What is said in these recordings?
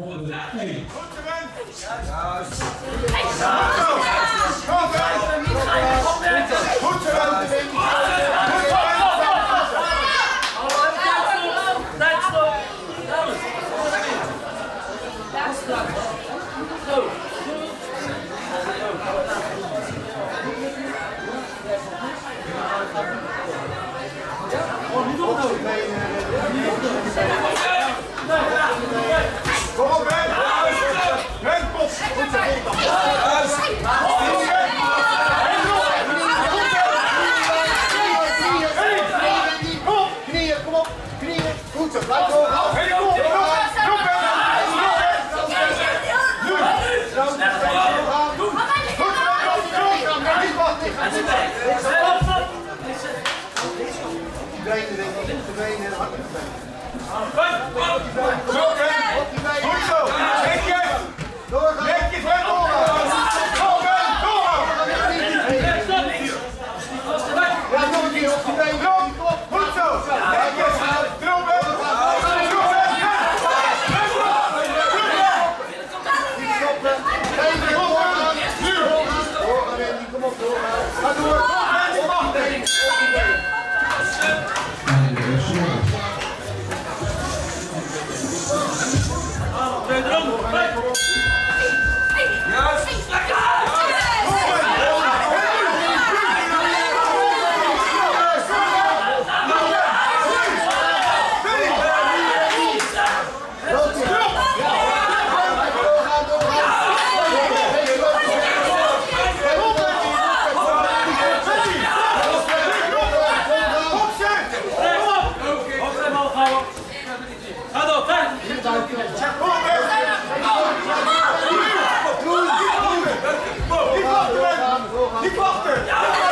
geworden 1. Kom op, Ben! Ben, kom! Goed zo, knieën, kom op! Knieën! Goed zo, blijf door! De benen en hard op de benen. Goed zo! Netjes! Doorgaan! Netjes, Ben, doorgaan! Ja, nog een keer op de benen. Goed zo! Netjes! Druk, Ben! Niet stoppen! Benen, doorgaan! Doorgaan, Randy, kom op, doorgaan! Ga door! Op die benen! Niet wachten!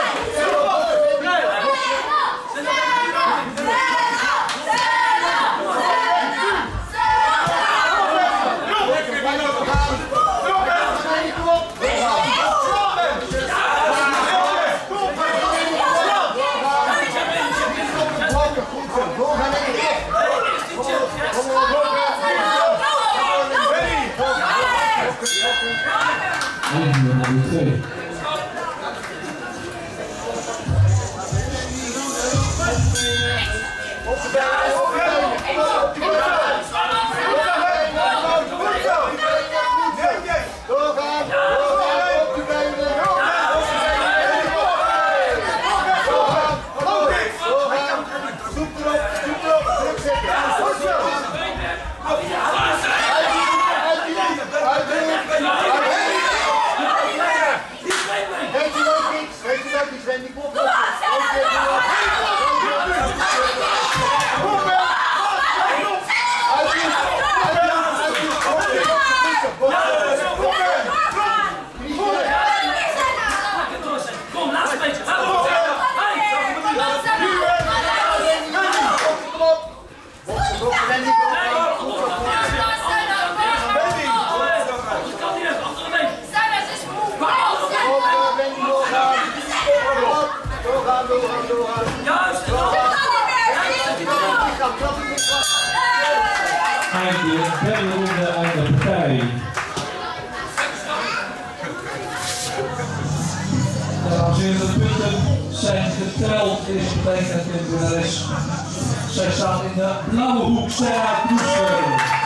Eindelijk derde ronde uit de partij. Als de punten zijn geteld, is betekent dat de winnares. Zij staat in de blauwe hoek, Sarah Kroeser.